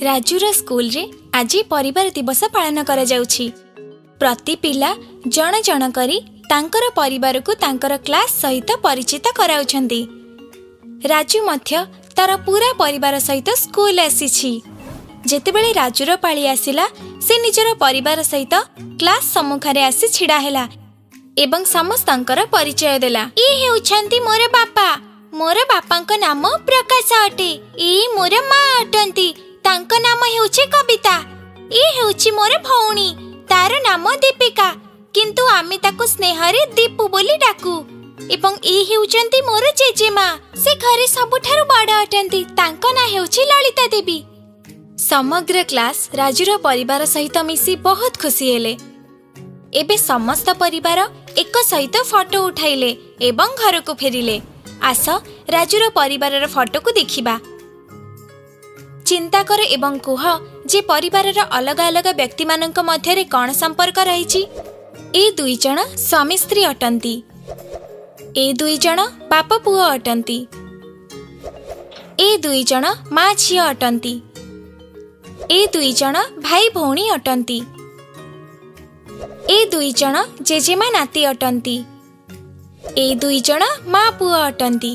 Rajur school रे आज परिवार दिवस पालन करा जाउछि। प्रति पिला जण जण करी तांकर परिवार को तांकर क्लास सहित परिचित कराउछंती। राजू मध्य तार पूरा परिवार सहित स्कूल आसीछि। जेतेबेले राजूर पाଳି आसिला से निजर परिवार सहित क्लास सम्मुखरे आसी छिड़ा हेला एवं समस्तंकर परिचय देला। ई हेउछंती मोर बापा। मोर बापांक नाम प्रकाश अटे। ई मोर मां अटंती। तांक नाम हेउछि कविता। ई हेउछि मोर भौणी। तार नाम दीपिका, किंतु आमी ताको स्नेहरे दीपू बोली डाकू। एवं ई हेउछंती मोर जेजेमा। से घरे सबुठारु बड़ अटंती। तांक ना हेउछि ललिता देवी। समग्र क्लास राजूर परिवार सहित मिसी बहुत खुशी हेले। एबे समस्त परिवार एक सहित फोटो उठाइले एवं घर को फेरिले। आस राजूर परिवार फोटो को देखिबा। चिंता कर एवं कुह जे परिवार अलग अलग व्यक्ति मानक मध्यरे कौन संपर्क रही। ए दुई जण स्वामी स्त्री अटंती। ए दुई जण बाप पुओ अटंती। ए दुई जण मां झियो अटंती। ए दुई जण भाई भौणी अटंती। ए दुई जण जेजेमा नाती अटंती। ए दुई जण मां पुओ अटंती।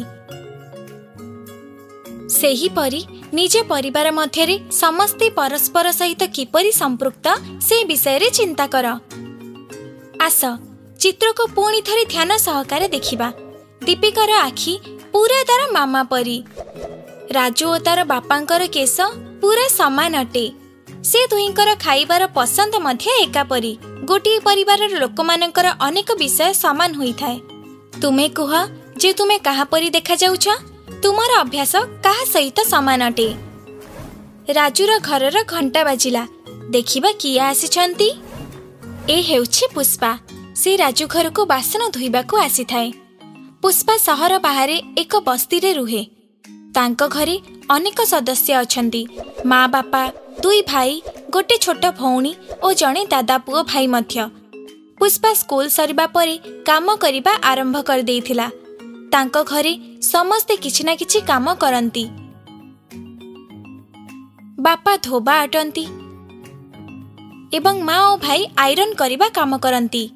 सेही परी निज परिवार मध्यरे समस्ते परस्पर सहित किपरि संपृक्त से विषय रे चिंता कर। आस चित्र को पुणी थरे ध्यान सहकारे देखिबा। दीपिकार आखि पूरा तार मामा परी। राजू और तार बापांकर केस पूरा समान अटे। से दुहींकर खाइबार पसंद मध्य एका परी। गोटे परिवार लोक मानकर अनेक विषय समान होई थाए। तुमे कुह जे तुमे कहा परी देखा जाउछ? तुमर अभ्यास कहा सहित समान अटे? राजूर घरर घंटा बाजिला। देखिबा किए आसीछंती। ए हेउछि पुष्पा। से राजू घर को बासन धोइबा को आसी थाए। पुष्पा सहर बाहरे एक बस्ती रे रुहे। तांको घरे अनेक सदस्य अछंती। माँ बापा, दुई भाई, गोटे छोट भौणी और जड़े दादा पुओ भाई मध्य। पुष्पा स्कूल सरिबा परे काम करिबा आरंभ कर देइथिला। तांको घरे समस्ते किछि ना किछि काम करंती। बापा धोबा अटंती एवं माँ और भाई आयरन करिबा काम करंती।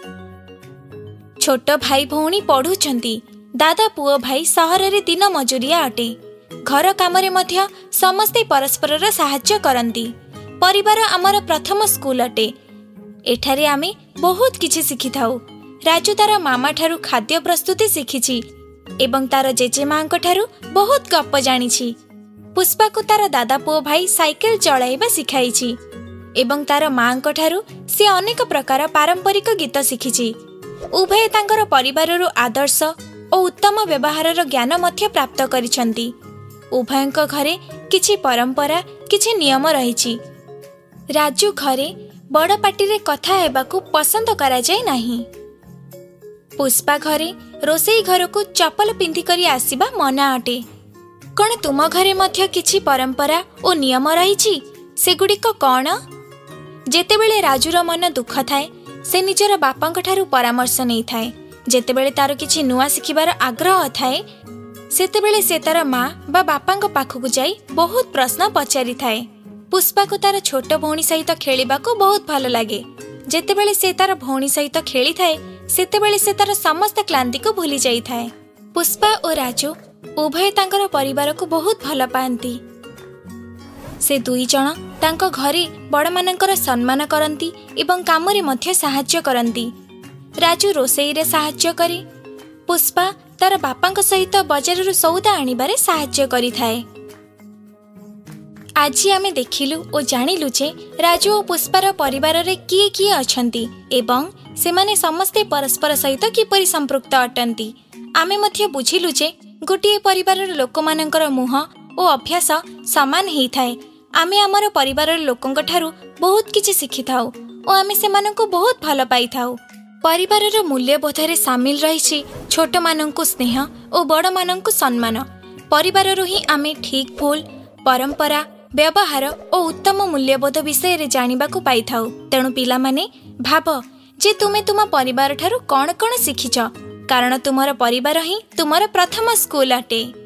छोट भाई भौणी पढ़ुछंती। दादा पुओ भाई सहर रे दिन मजूरिया अटे। घर काम रे मध्य समस्ते परस्पर साहाय्य करंती। परिवार आमर प्रथम स्कूल अटे। एठारे आमे बहुत किछि शिखि थाउ। राजू तार मामा ठारू खाद्य प्रस्तुति शिखिछि एवं तार जेजेमां ठारू बहुत गप जानिछि। पुष्पा को तार दादा पुओ भाई साइकेल चलाइबा सिखाइछि एवं तार मां ठारू से अनेक प्रकार पारंपरिक गीत शिखिछि। उभय तांकर परिवाररु आदर्श और उत्तम व्यवहारर ज्ञान मध्य प्राप्त करिछंती। उभयंक घरे किछि परंपरा किछि नियम रहिछि। राजू घरे बड़ पार्टी रे कथा हेबाकू पसंद करा जाय नाही। पुष्पा घरे रोसई घर को चपल पिंधि करी आसीबा मना अटे। कौन तुम घरे मध्य किछि परंपरा और नियम रहिछि? सेगुड़िक कौन? जेतेबेले राजूर मन दुख थाए से निजर बापांक ठारू परामर्श नहीं थाए। जेतेबेले तार किछि नुआ सिखिबार आग्रह थाए सेतेबेले से तार माँ बा बापांक पाखकु जाई बहुत प्रश्न पचारि थाए। पुष्पा को तार छोट भौणी सहित खेलिबा को बहुत भल लागे। जेतेबेले से तार भौणी सहित खेली थाए सेतेबेले से तार समस्त क्लांति को भूली जाई थाए। पुष्पा और राजू उभय तांकर परिवार को बहुत भल पाती। से दुई जण तांको घरे बड़ मानकर सम्मान करंती एवं काम रे मध्य साहाय्य करंती। राजू रोसई रे साहाय्य करे। पुष्पा तार बापांक सहित बजाररु सौदा आनिबारे साहाय्य करि थाए। आज आमे देखिलु और जानिलु जे राजू और पुष्पार परिवार रे किए किए अछंती एवं सेमाने समस्ते परस्पर सहित किपरि संपृक्त अटंती। आमे मध्य बुझिलु जे गोटे परिवारर लोकमानंकर मुह और अभ्यास समान हेइ थाए। आमे आमर परिवारर लोकंक ठारू बहुत किछि शिखि थाउ और आमे सेमानंकु बहुत भल पाई थाउ। परिवारर मूल्यबोधरे सामिल रही छोट मानंकु स्नेह और बड़ मानंकु सम्मान। परिवाररु ही आमे ठीक भूल, परंपरा, व्यवहार और उत्तम मूल्यबोध विषय रे जानिबाकु पाई थाउ। तेणु पिला माने भाब जे तुमे तुम परिवार ठारू कौन कौन शिखिछ, कारण तुमर परिवार ही तुमर प्रथम स्कूल अटे।